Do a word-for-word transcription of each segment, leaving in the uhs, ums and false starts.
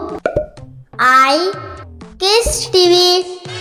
आई किस टीवी।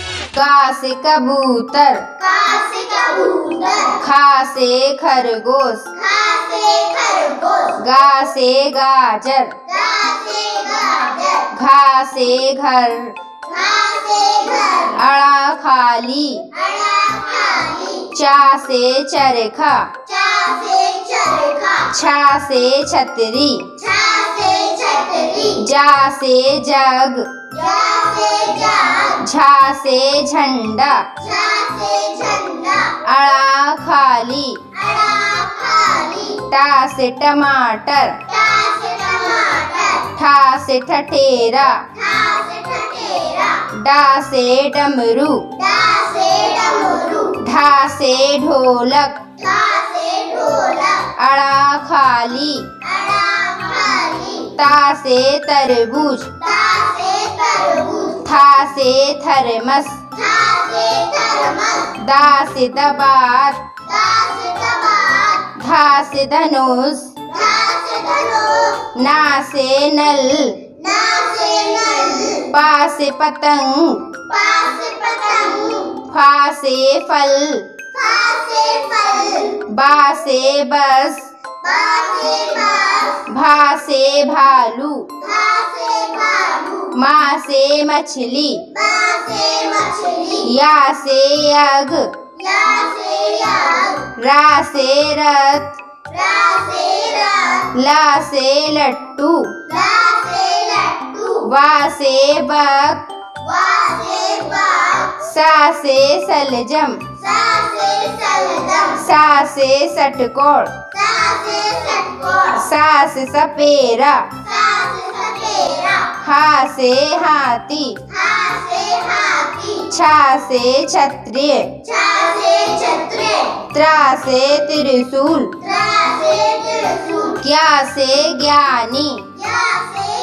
का से कबूतर, का से कबूतर। खा से खरगोश, खा से खरगोश। गा से गाजर, गा से गाजर। घा से घर, घा से घर। अड़ा खाली, अड़ा खाली। चा से चरखा, चा से चरखा। छा से छतरी, छा से छतरी। जा से जग, जा से जग। झा से झंडा, झा से झंडा। अड़ा खाली, अड़ा खाली। टा से टमाटर, टा से टमाटर। ठा से ठठेरा, ठा से ठठेरा। डा से डमरू, डा से डमरू। ढा से ढोलक, ढा से ढोलक। अड़ा खाली, अड़ा खाली। ता से तरबूज, ता से तरबूज। था से थर्मस, था से थर्मस। दा से दबात, दा से दबात। धा से धनुष, धा से धनुष। ना से नल, ना से नल। पा से पतंग, पा से पतंग। फा से फल, फा से फल। बा से बस, बा से बस। भा से भालू, भा से भालू। मा से मछली, मा से मछली। या से यग, या से यग। रा से रथ, रा से रथ। ला से लट्टू, ला से लट्टू। वा से बक, वा से बक। सा से सलजम, सा से सलजम। सा से षटकोण, सा से षटकोण। सा से सपेरा, सा से सपेरा। हा से हाथी, हा से हाथी। छा से क्षत्रिय, छा से क्षत्रिय। त्रा से त्रिशूल, त्रा से त्रिशूल। क्या से ज्ञानी, या से